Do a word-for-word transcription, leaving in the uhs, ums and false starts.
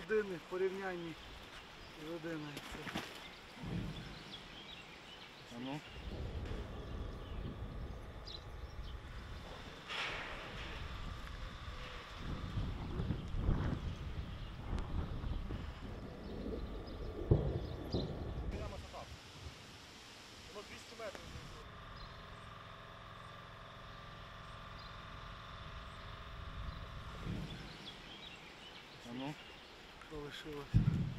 людини в порівнянні з людиною. А ну. Воно двісті метрів. А ну. Залишилося.